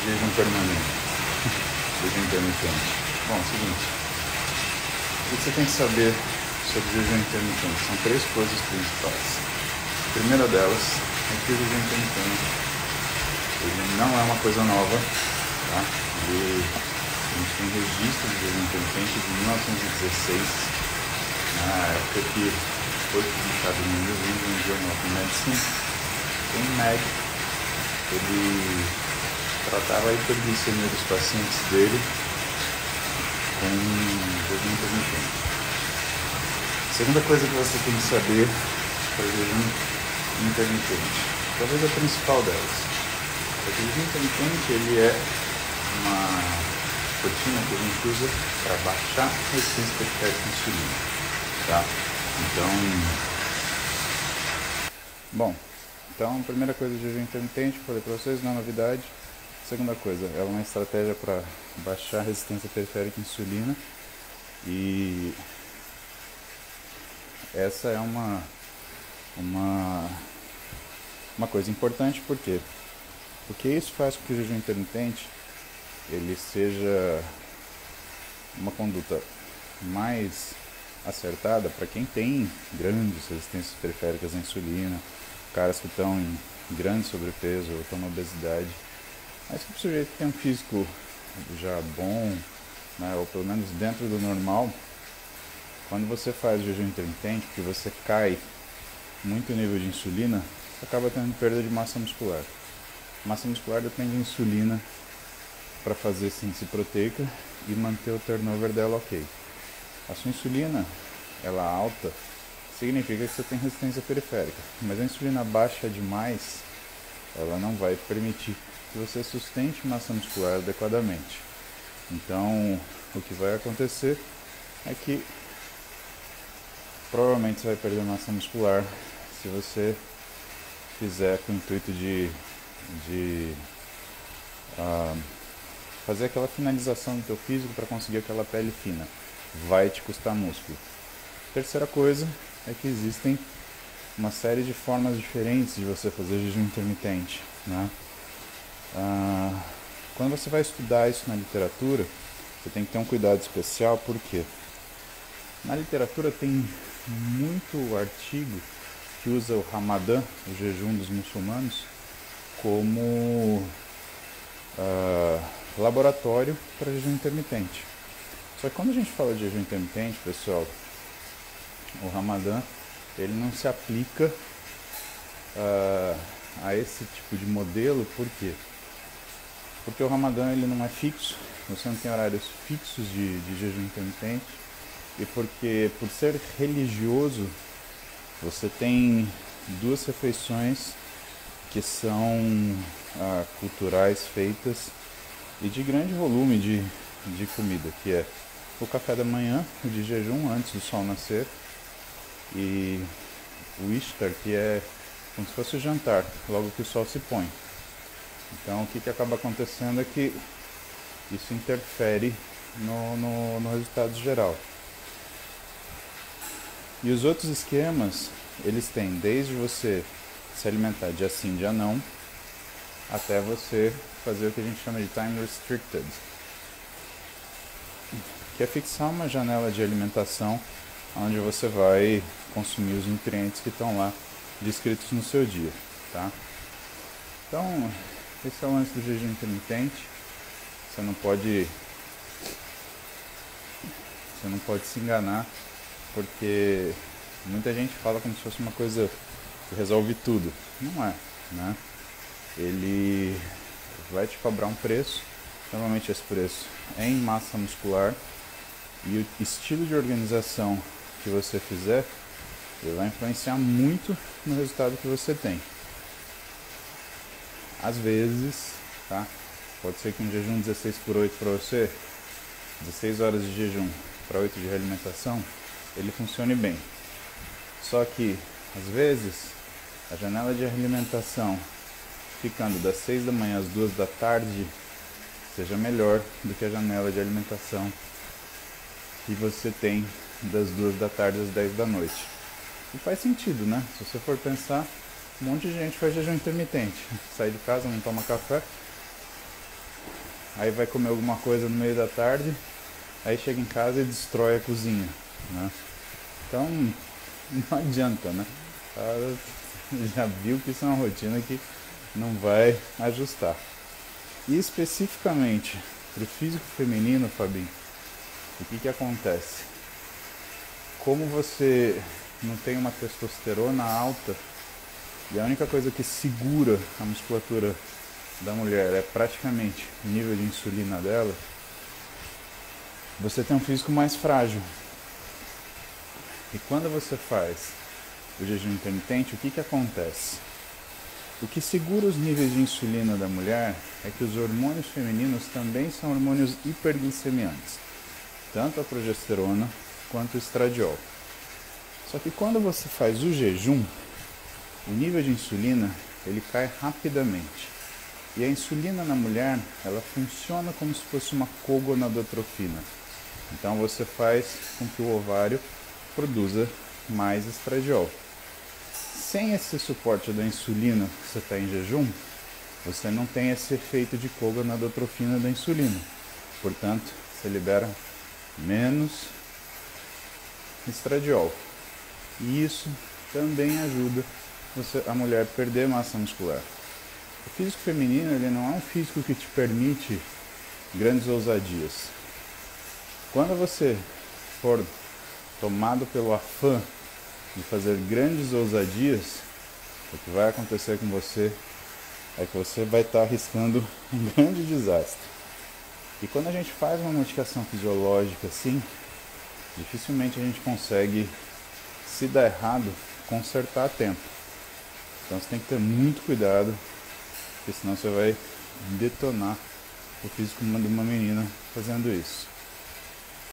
jejum permanente, jejum intermitente. Bom, é o seguinte, o que você tem que saber sobre jejum intermitente? São três coisas principais. A primeira delas é que o jejum intermitente ele não é uma coisa nova, tá? A gente tem registro de jejum intermitente de 1916, na época que foi publicado no New England Journal of Medicine. Um médico, ele tratava a hiperglicemia dos pacientes dele com jejum intermitente. A segunda coisa que você tem que saber sobre o jejum intermitente, talvez a principal delas, é que o jejum intermitente ele é uma rotina que a gente usa para baixar a resistência periférica à insulina, tá? Então, a primeira coisa do jejum intermitente, falei para vocês, não é novidade. Segunda coisa, é uma estratégia para baixar a resistência periférica à insulina. E essa é uma coisa importante, por quê? Porque isso faz com que o jejum intermitente ele seja uma conduta mais acertada para quem tem grandes resistências periféricas à insulina, caras que estão em grande sobrepeso ou estão na obesidade, mas que o sujeito tem um físico já bom, né, ou pelo menos dentro do normal. Quando você faz jejum intermitente, que você cai muito o nível de insulina, você acaba tendo perda de massa muscular. Massa muscular depende de insulina para fazer síntese proteica e manter o turnover dela ok. A sua insulina, ela alta, significa que você tem resistência periférica, mas a insulina baixa demais, ela não vai permitir que você sustente massa muscular adequadamente. Então, o que vai acontecer é que provavelmente você vai perder massa muscular se você fizer com o intuito de fazer aquela finalização do teu físico para conseguir aquela pele fina. Vai te custar músculo. Terceira coisa é que existem uma série de formas diferentes de você fazer jejum intermitente, né? Quando você vai estudar isso na literatura, você tem que ter um cuidado especial, porque na literatura tem muito artigo que usa o Ramadã, o jejum dos muçulmanos, como laboratório para jejum intermitente. Só que quando a gente fala de jejum intermitente, pessoal, o Ramadã ele não se aplica a esse tipo de modelo. Por quê? Porque o Ramadã ele não é fixo, você não tem horários fixos de jejum intermitente, e porque por ser religioso você tem duas refeições que são culturais feitas e de grande volume de comida, que é o café da manhã, o de jejum antes do sol nascer, e o Ishtar, que é como se fosse o jantar, logo que o sol se põe. Então o que acaba acontecendo é que isso interfere no resultado geral. E os outros esquemas, eles têm desde você se alimentar dia sim, dia não, até você fazer o que a gente chama de time restricted, que é fixar uma janela de alimentação onde você vai consumir os nutrientes que estão lá descritos no seu dia, tá? Então, esse é o lance do jejum intermitente. Você não pode se enganar, porque muita gente fala como se fosse uma coisa que resolve tudo. Não é, né? Ele vai te cobrar um preço, normalmente esse preço é em massa muscular, e o estilo de organização que você fizer, ele vai influenciar muito no resultado que você tem. Às vezes, tá? Pode ser que um jejum 16/8 para você, 16 horas de jejum para 8 de realimentação, ele funcione bem. Só que, às vezes, a janela de alimentação ficando das 6 da manhã às 2 da tarde seja melhor do que a janela de alimentação que você tem das 2 da tarde às 10 da noite. E faz sentido, né? Se você for pensar, um monte de gente faz jejum intermitente. Sai de casa, não toma café, aí vai comer alguma coisa no meio da tarde, aí chega em casa e destrói a cozinha, né? Então, não adianta, né? Ela já viu que isso é uma rotina que não vai ajustar. E especificamente para o físico feminino, Fabinho, o que acontece? Como você não tem uma testosterona alta e a única coisa que segura a musculatura da mulher é praticamente o nível de insulina dela, você tem um físico mais frágil. E quando você faz o jejum intermitente, o que acontece? O que segura os níveis de insulina da mulher é que os hormônios femininos também são hormônios hiperglicemiantes, tanto a progesterona quanto o estradiol. Só que quando você faz o jejum, o nível de insulina ele cai rapidamente. E a insulina na mulher, ela funciona como se fosse uma cogonadotrofina. Então você faz com que o ovário produza mais estradiol. Sem esse suporte da insulina que você está em jejum, você não tem esse efeito de cogonadotrofina da insulina. Portanto, você libera menos estradiol. E isso também ajuda a mulher a perder massa muscular. O físico feminino ele não é um físico que te permite grandes ousadias. Quando você for tomado pelo afã de fazer grandes ousadias, o que vai acontecer com você é que você vai estar arriscando um grande desastre. E quando a gente faz uma modificação fisiológica assim, dificilmente a gente consegue, se dar errado, consertar a tempo. Então você tem que ter muito cuidado, porque senão você vai detonar o físico de uma menina fazendo isso.